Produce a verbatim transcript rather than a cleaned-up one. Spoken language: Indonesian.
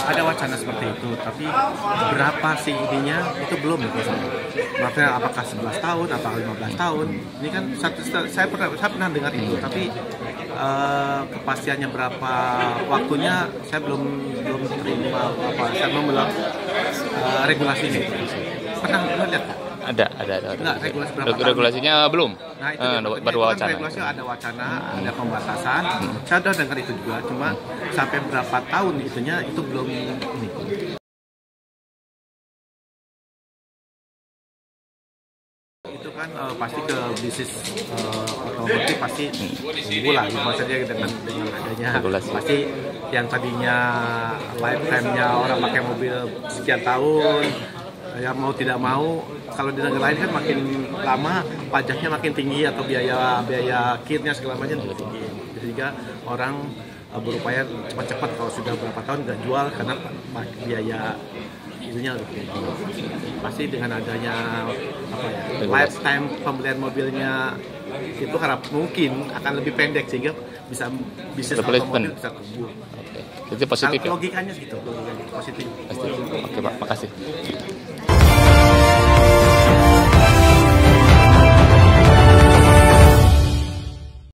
ada wacana seperti itu, tapi berapa sih ininya itu belum ya. Maksudnya apakah sebelas tahun atau lima belas tahun? Ini kan satu, saya pernah saya pernah dengar itu, tapi uh, kepastiannya berapa waktunya saya belum belum terima apa saya belum belum uh, regulasinya. Pernah pernah lihat Pak? Ada, ada, ada. Enggak, regulasi berapa Reg- regulasinya tahun? Belum. Nah, itu eh, dia, baru itu kan wacana. regulasi ada wacana, hmm. ada pembatasan. Hmm. Saya udah dengar itu juga, cuma hmm. sampai berapa tahun itunya itu belum ini. Itu kan uh, pasti ke bisnis uh, otomotif pasti tumbuh lah, maksudnya dengan dengan adanya regulasi. Pasti yang tadinya lifetime-nya orang pakai mobil sekian tahun, ya mau tidak mau kalau di negara lain kan makin lama pajaknya makin tinggi atau biaya biaya kitnya segala macam juga tinggi. Sehingga orang uh, berupaya cepat-cepat kalau sudah berapa tahun nggak jual karena biaya itunya lebih tinggi. Pasti dengan adanya apa ya lifetime pembelian mobilnya itu harap mungkin akan lebih pendek sehingga bisa bisnis otomobil bisa tumbuh. Oke, itu positif ya. Logikanya gitu, logikanya positif. Oke Pak, makasih.